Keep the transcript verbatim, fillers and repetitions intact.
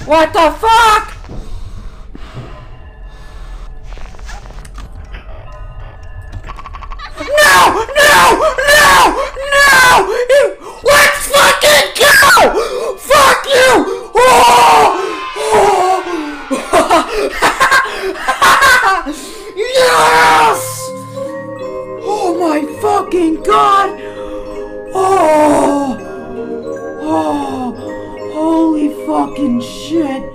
What the fuck? No! No! No! No! Let's fucking go! Fuck you! Oh! Yes! Oh my fucking god! Oh! Oh! Holy fucking shit!